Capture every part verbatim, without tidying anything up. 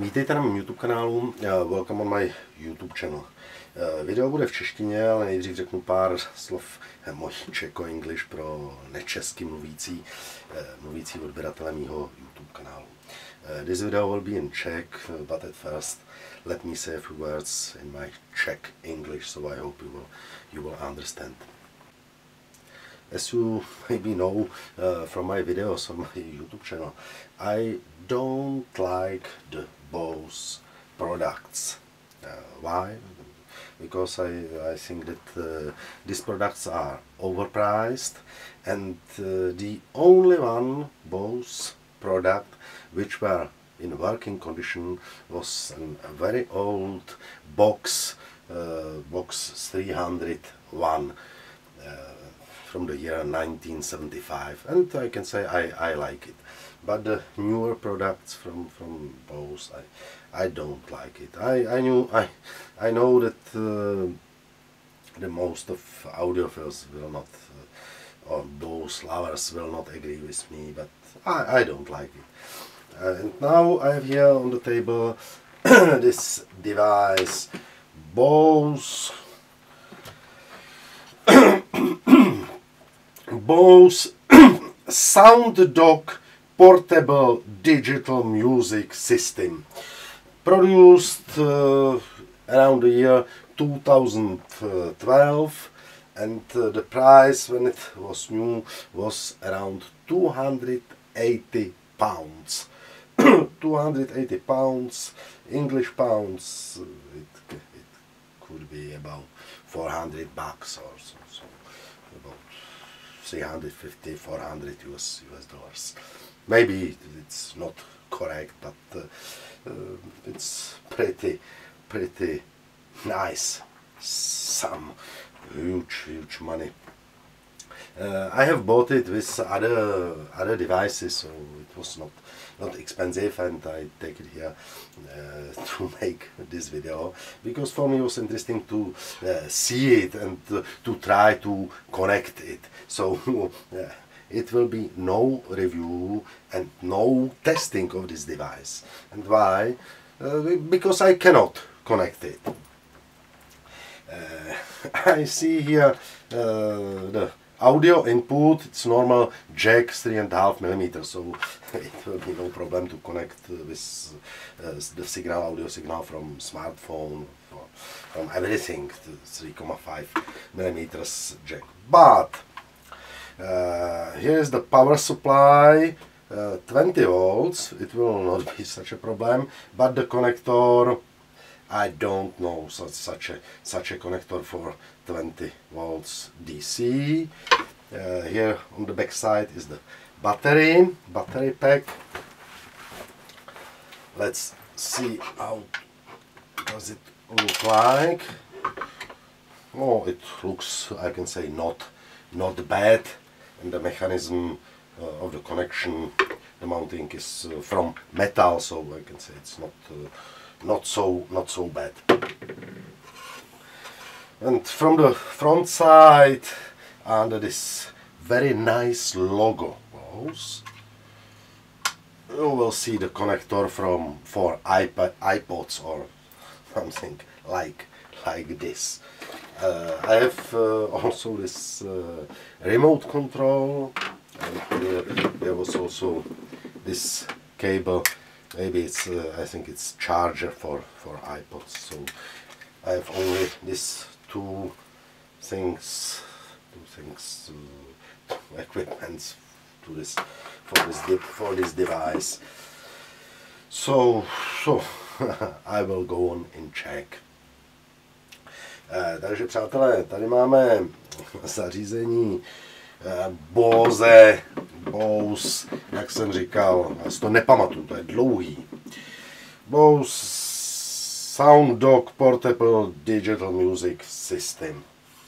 Vítejte na mém YouTube kanálu, uh, welcome on my YouTube channel. Uh, video bude v češtině, ale nejdřív řeknu pár slov mojí Čeko-English pro nečesky mluvící, uh, mluvící odběratele mýho YouTube kanálu. Uh, this video will be in Czech, but at first let me say a few words in my Czech English, so I hope you will, you will understand. As you maybe know uh, from my videos on my YouTube channel, I don't like the Bose products. Uh, why? Because I, I think that uh, these products are overpriced, and uh, the only one Bose product which were in working condition was an, a very old box, uh, box three hundred one. Uh, from the year nineteen seventy-five, and I can say I, I like it. But the newer products from, from Bose, I, I don't like it. I, I knew I I know that uh, the most of audiophiles will not, uh, or Bose lovers will not agree with me, but I, I don't like it. Uh, and now I have here on the table this device, Bose Bose SoundDock Portable Digital Music System, produced uh, around the year two thousand twelve, and uh, the price when it was new was around two hundred eighty pounds. two hundred eighty pounds, English pounds, uh, it, it could be about four hundred bucks or so, so about three hundred fifty, four hundred U S dollars. Maybe it's not correct, but uh, uh, it's pretty, pretty nice. Some huge, huge money. Uh, I have bought it with other other devices, so it was not not expensive, and I take it here uh, to make this video because for me it was interesting to uh, see it and uh, to try to connect it. So uh, it will be no review and no testing of this device. And why? Uh, because I cannot connect it. Uh, I see here uh, the audio input. It's normal jack three and a half millimeters, so it will be no problem to connect with uh, the signal, audio signal from smartphone, from everything, to three point five millimeters jack. But uh, here is the power supply, uh, twenty volts. It will not be such a problem, but the connector, I don't know such such a such a connector for twenty volts D C. Uh, here on the back side is the battery battery pack. Let's see how does it look like. Oh, it looks, I can say, not not bad, and the mechanism uh, of the connection, the mounting is uh, from metal, so I can say it's not. Uh, Not so, not so bad. And from the front side, under this very nice logo, you will see the connector from for iPod, iPods or something like like this. Uh, I have uh, also this uh, remote control, and uh, there was also this cable. Maybe it's, uh, I think it's charger for, for iPods, so I have only these two things, two things, uh, two equipments to this, for this, for this device. So, so I will go on in Czech. Uh, takže přátelé, tady máme zařízení Bose, Bose, jak jsem říkal, já si to nepamatuju, to je dlouhý. Bose SoundDock Portable Digital Music System.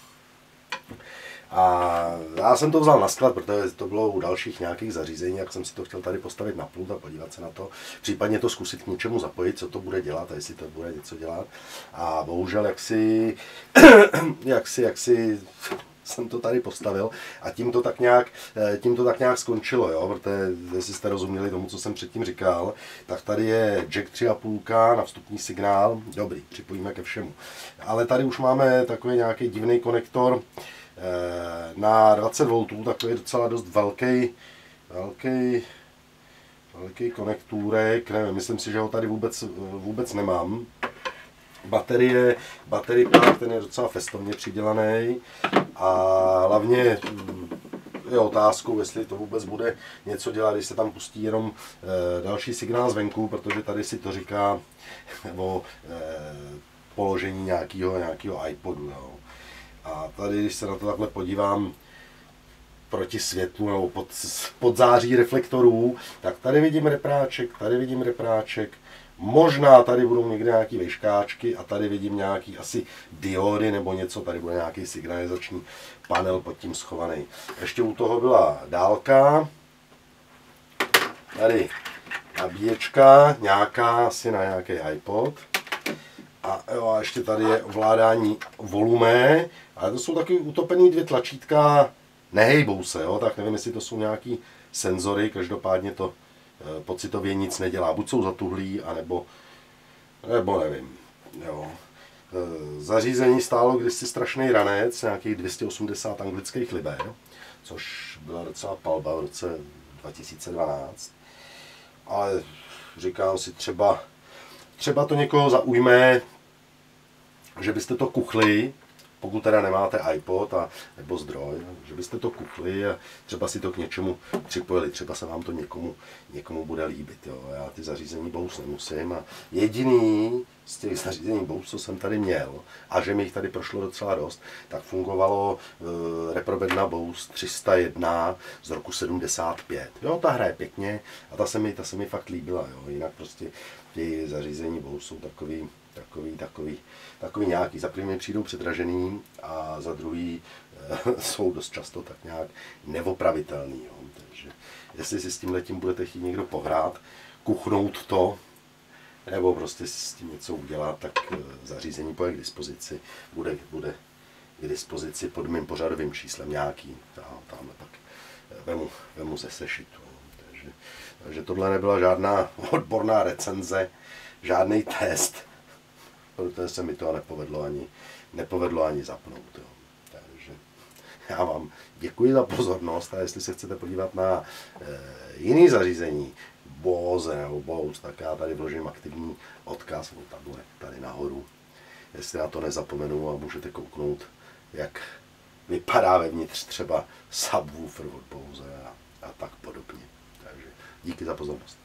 A já jsem to vzal na sklad, protože to bylo u dalších nějakých zařízení, jak jsem si to chtěl tady postavit na pult a podívat se na to, případně to zkusit k něčemu zapojit, co to bude dělat a jestli to bude něco dělat. A bohužel, jak si, jak si, jak si jsem to tady postavil a tím to tak nějak, tím to tak nějak skončilo, jo? Protože jestli jste rozuměli tomu, co jsem předtím říkal, tak tady je jack tři a půl na vstupní signál, dobrý, připojíme ke všemu. Ale tady už máme takový nějaký divný konektor na dvacet voltů, takový docela dost velký, velký, velký konektůrek, nevím, myslím si, že ho tady vůbec, vůbec nemám. Baterie, baterie pak, ten je docela festovně přidělaný a hlavně je otázkou, jestli to vůbec bude něco dělat, když se tam pustí jenom e, další signál zvenku, protože tady si to říká o e, položení nějakého nějakého iPodu. Jo. A tady, když se na to takhle podívám proti světlu nebo pod, pod září reflektorů, tak tady vidím repráček, tady vidím repráček, možná tady budou někde nějaký vejškáčky a tady vidím nějaký asi diody nebo něco, tady bude nějaký signalizační panel pod tím schovaný. Ještě u toho byla dálka, tady nabíječka, nějaká asi na nějaký iPod a, jo, a ještě tady je ovládání volumé, ale to jsou taky utopený dvě tlačítka, nehejbou se, jo, tak nevím, jestli to jsou nějaký senzory, každopádně to pocitově nic nedělá. Buď jsou zatuhlí, anebo, nebo nevím. Jo. Zařízení stálo kdysi strašný ranec, nějakých dvě stě osmdesát anglických liber, což byla docela palba v roce dva tisíce dvanáct. Ale říkám si, třeba, třeba to někoho zaujme, že byste to kuchli, pokud teda nemáte iPod a, nebo zdroj, že byste to kuchli a třeba si to k něčemu připojili, třeba se vám to někomu, někomu bude líbit. Jo. Já ty zařízení Bose nemusím a jediný z těch zařízení Bose, co jsem tady měl, a že mi jich tady prošlo docela dost, tak fungovalo e, reprobedna Bose tři sta jedna z roku sedmdesát pět. Jo, ta hraje pěkně a ta se mi, ta se mi fakt líbila. Jo. Jinak prostě ty zařízení Bose jsou takový, takový, takový, takový nějaký. Za první přijdou předražený a za druhý e, jsou dost často tak nějak neopravitelný. Jo. Takže jestli si s tímhletím budete chtít někdo pohrát, kuchnout to, nebo prostě si s tím něco udělat, tak zařízení bude k dispozici, bude, bude k dispozici pod mým pořadovým číslem nějaký, tamhle pak vemu, vemu ze sešitu. Takže, takže tohle nebyla žádná odborná recenze, žádný test, protože se mi to nepovedlo ani, nepovedlo ani zapnout. Jo. Takže já vám děkuji za pozornost a jestli se chcete podívat na e, jiný zařízení, Bose nebo Bose, tak já tady vložím aktivní odkaz, no, tady, tady nahoru, jestli na to nezapomenu a můžete kouknout, jak vypadá vevnitř třeba subwoofer od Bose a, a tak podobně. Takže díky za pozornost.